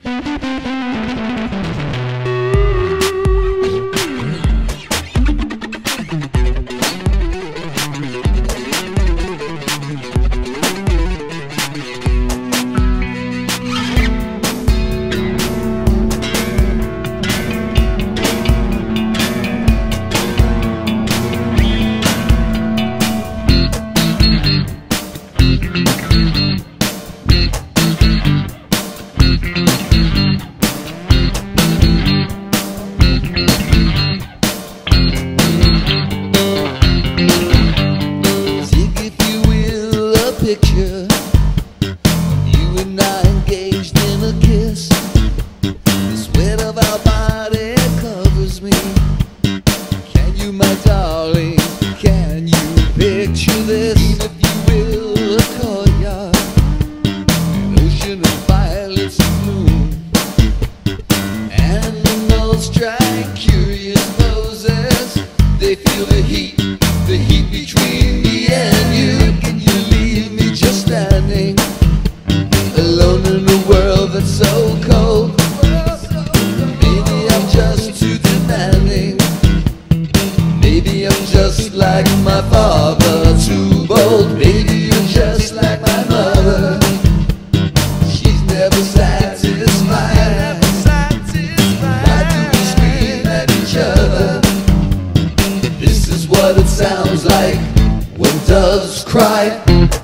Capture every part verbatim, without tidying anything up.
Picture you and I engaged in a kiss. The sweat of our body covers me. Can you, my darling, can you picture this? Even if you will, a courtyard, an ocean of violets and bloom. Animals try curious poses. They feel the heat, the heat between me and you. Can you leave me just standing alone in a world that's so cold? Maybe I'm just too demanding. Maybe I'm just like my father, too bold. Maybe you're just like my mother. She's never satisfied. Why do we scream at each other? This is what it sounds like when doves cry.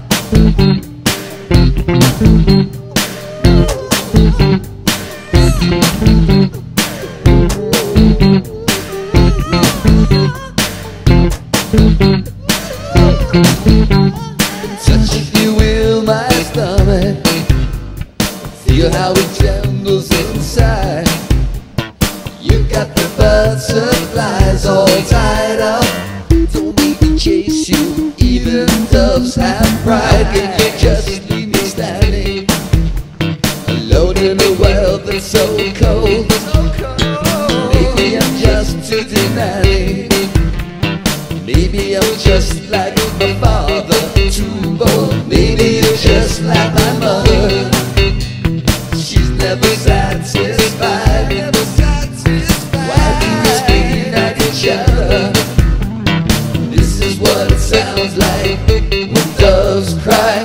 Touch, if you will, my stomach. Feel how it trembles inside. You got the butterflies all tied up. Don't make me chase you, even doves have pride. Can you just leave me standing alone in a world that's so cold? Maybe I'm just too demanding. Maybe I'm just like my father, too bold. Maybe you're just like my mother. She's never satisfied. Never satisfied. Why do we scream at each other? This is what it sounds like when doves cry.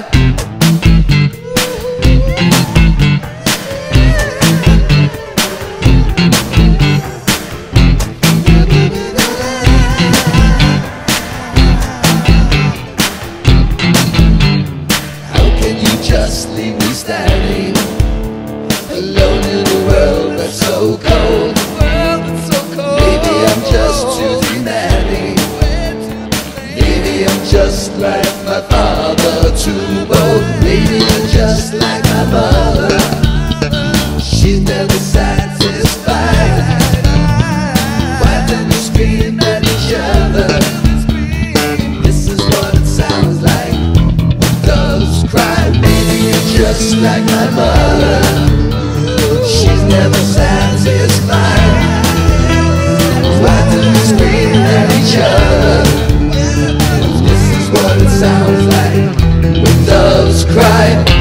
Just leave me standing alone in a world that's so cold. Maybe I'm just too demanding. Maybe I'm just like my father, too bold. Maybe I'm just like my mother. She's never satisfied. Why do we scream at each other? This is what it sounds like when doves cry. Just like my mother, she's never satisfied. Why do we scream at each other? This is what it sounds like when doves cry.